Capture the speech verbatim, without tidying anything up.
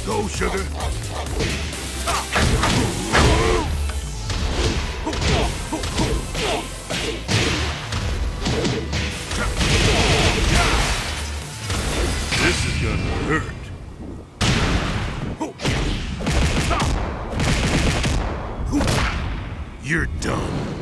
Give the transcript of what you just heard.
Go, sugar. This is gonna hurt. You're done.